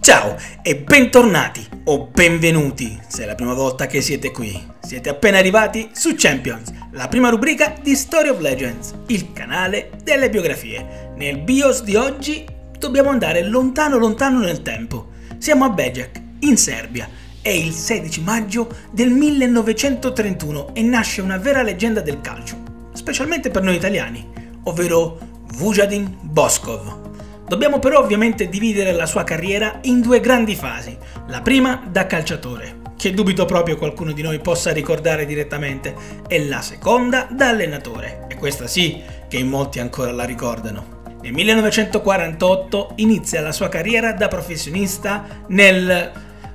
Ciao e bentornati o benvenuti se è la prima volta che siete qui. Siete appena arrivati su Champions, la prima rubrica di Story of Legends, il canale delle biografie. Nel BIOS di oggi dobbiamo andare lontano nel tempo. Siamo a Bečej, in Serbia. È il 16 maggio del 1931 e nasce una vera leggenda del calcio, specialmente per noi italiani, ovvero Vujadin Boškov. Dobbiamo però ovviamente dividere la sua carriera in due grandi fasi. La prima da calciatore, che dubito proprio qualcuno di noi possa ricordare direttamente, e la seconda da allenatore, e questa sì che in molti ancora la ricordano. Nel 1948 inizia la sua carriera da professionista nel...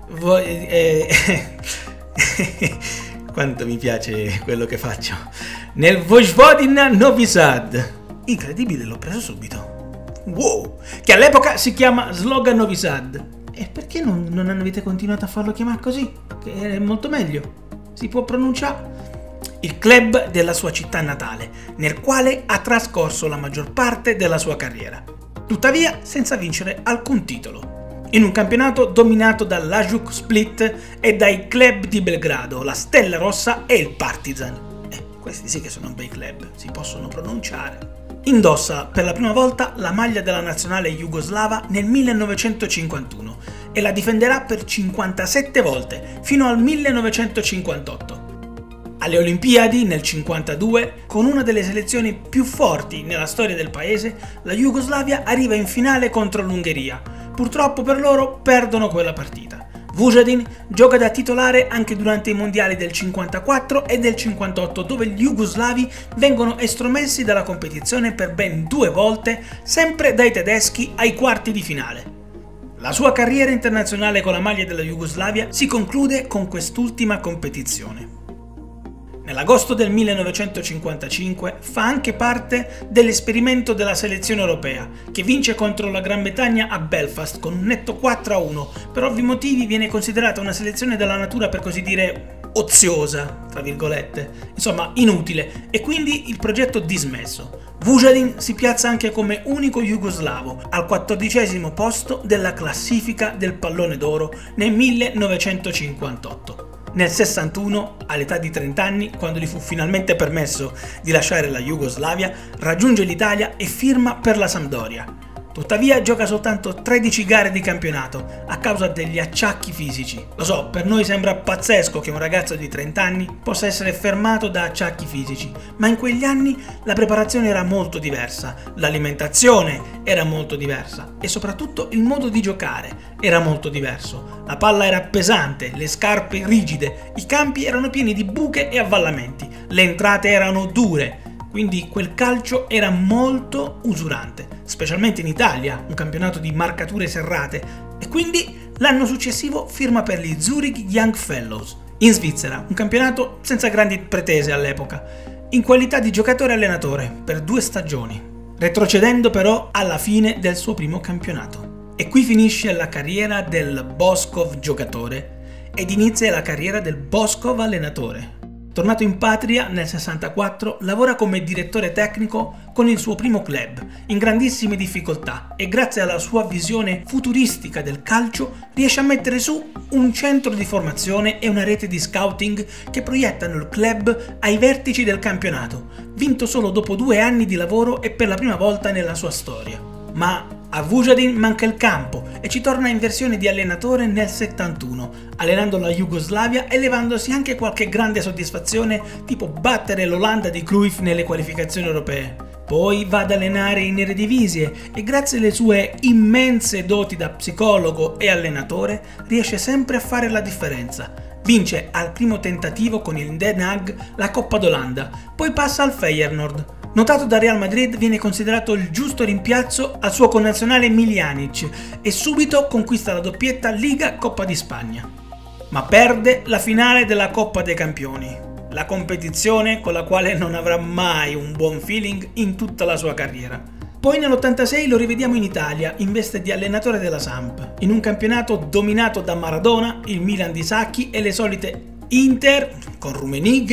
Quanto mi piace quello che faccio! Nel Vojvodina Novi Sad. Incredibile, l'ho preso subito. Wow! Che all'epoca si chiama Sloga Novi Sad. E perché non avete continuato a farlo chiamare così? Che è molto meglio. Si può pronunciare. Il club della sua città natale, nel quale ha trascorso la maggior parte della sua carriera. Tuttavia senza vincere alcun titolo. In un campionato dominato dall'Hajduk Split e dai club di Belgrado, la Stella Rossa e il Partizan. Questi sì che sono bei club, si possono pronunciare. Indossa per la prima volta la maglia della nazionale jugoslava nel 1951 e la difenderà per 57 volte fino al 1958. Alle Olimpiadi nel 1952, con una delle selezioni più forti nella storia del paese, la Jugoslavia arriva in finale contro l'Ungheria. Purtroppo per loro perdono quella partita. Vujadin gioca da titolare anche durante i mondiali del 54 e del 58, dove gli jugoslavi vengono estromessi dalla competizione per ben 2 volte, sempre dai tedeschi ai quarti di finale. La sua carriera internazionale con la maglia della Jugoslavia si conclude con quest'ultima competizione. Nell'agosto del 1955 fa anche parte dell'esperimento della selezione europea, che vince contro la Gran Bretagna a Belfast con un netto 4-1. Per ovvi motivi viene considerata una selezione della natura, per così dire, oziosa, tra virgolette, insomma inutile, e quindi il progetto dismesso. Vujadin si piazza anche come unico jugoslavo al 14° posto della classifica del pallone d'oro nel 1958. Nel 61, all'età di 30 anni, quando gli fu finalmente permesso di lasciare la Jugoslavia, raggiunge l'Italia e firma per la Sampdoria. Tuttavia gioca soltanto 13 gare di campionato a causa degli acciacchi fisici. Lo so, per noi sembra pazzesco che un ragazzo di 30 anni possa essere fermato da acciacchi fisici, ma in quegli anni la preparazione era molto diversa, l'alimentazione era molto diversa e soprattutto il modo di giocare era molto diverso. La palla era pesante, le scarpe rigide, i campi erano pieni di buche e avvallamenti, le entrate erano dure. Quindi quel calcio era molto usurante, specialmente in Italia, un campionato di marcature serrate, e quindi l'anno successivo firma per gli Zurich Young Fellows, in Svizzera, un campionato senza grandi pretese all'epoca, in qualità di giocatore-allenatore per 2 stagioni, retrocedendo però alla fine del suo primo campionato. E qui finisce la carriera del Boškov giocatore ed inizia la carriera del Boškov allenatore. Tornato in patria nel 64, lavora come direttore tecnico con il suo primo club, in grandissime difficoltà, e grazie alla sua visione futuristica del calcio riesce a mettere su un centro di formazione e una rete di scouting che proiettano il club ai vertici del campionato, vinto solo dopo 2 anni di lavoro e per la prima volta nella sua storia. Ma a Vujadin manca il campo e ci torna in versione di allenatore nel 71, allenando la Jugoslavia e levandosi anche qualche grande soddisfazione, tipo battere l'Olanda di Cruyff nelle qualificazioni europee. Poi va ad allenare in Eredivisie e grazie alle sue immense doti da psicologo e allenatore riesce sempre a fare la differenza. Vince al primo tentativo con il Den Haag la Coppa d'Olanda, poi passa al Feyenoord. Notato da Real Madrid, viene considerato il giusto rimpiazzo al suo connazionale Miljanić e subito conquista la doppietta Liga-Coppa di Spagna. Ma perde la finale della Coppa dei Campioni, la competizione con la quale non avrà mai un buon feeling in tutta la sua carriera. Poi nell'86 lo rivediamo in Italia in veste di allenatore della Samp, in un campionato dominato da Maradona, il Milan di Sacchi e le solite Inter con Rummenigge,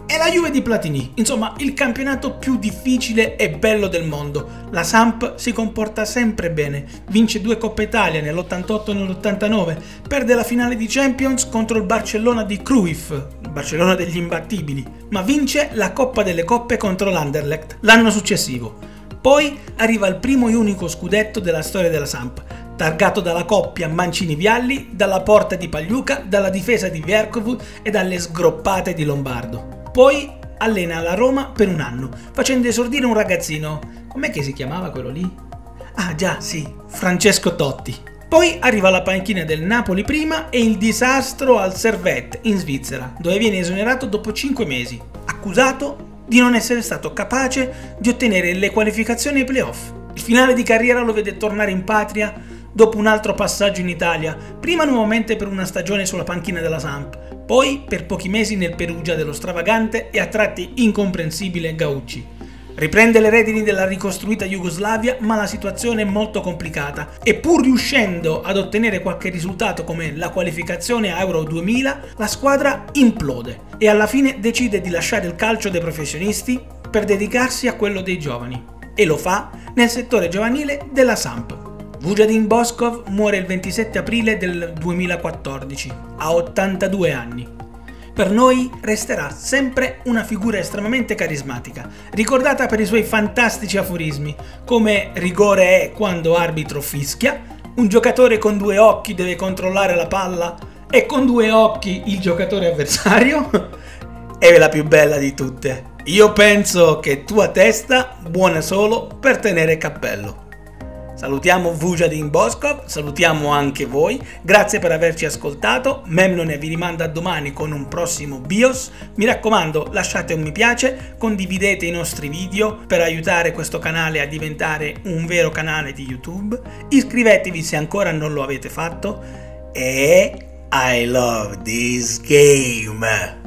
È la Juve di Platini, insomma il campionato più difficile e bello del mondo. La Samp si comporta sempre bene, vince 2 Coppe Italia nell'88 e nell'89, perde la finale di Champions contro il Barcellona di Cruyff, il Barcellona degli imbattibili, ma vince la Coppa delle Coppe contro l'Anderlecht l'anno successivo. Poi arriva il primo e unico scudetto della storia della Samp, targato dalla coppia Mancini-Vialli, dalla porta di Pagliuca, dalla difesa di Verkovu e dalle sgroppate di Lombardo. Poi allena la Roma per un anno, facendo esordire un ragazzino. Com'è che si chiamava quello lì? Ah già, sì, Francesco Totti. Poi arriva alla panchina del Napoli prima e il disastro al Servette in Svizzera, dove viene esonerato dopo 5 mesi, accusato di non essere stato capace di ottenere le qualificazioni ai playoff. Il finale di carriera lo vede tornare in patria dopo un altro passaggio in Italia, prima nuovamente per una stagione sulla panchina della Samp, poi per pochi mesi nel Perugia dello stravagante e a tratti incomprensibile Gaucci. Riprende le redini della ricostruita Jugoslavia, ma la situazione è molto complicata e pur riuscendo ad ottenere qualche risultato come la qualificazione a Euro 2000, la squadra implode e alla fine decide di lasciare il calcio dei professionisti per dedicarsi a quello dei giovani, e lo fa nel settore giovanile della Samp. Vujadin Boškov muore il 27 aprile del 2014, a 82 anni. Per noi resterà sempre una figura estremamente carismatica, ricordata per i suoi fantastici aforismi, come rigore è quando arbitro fischia, un giocatore con 2 occhi deve controllare la palla e con 2 occhi il giocatore avversario, è la più bella di tutte. Io penso che tua testa buona solo per tenere cappello. Salutiamo Vujadin Boškov, salutiamo anche voi, grazie per averci ascoltato, Memnone vi rimanda a domani con un prossimo BIOS, mi raccomando lasciate un mi piace, condividete i nostri video per aiutare questo canale a diventare un vero canale di YouTube, iscrivetevi se ancora non lo avete fatto e I love this game!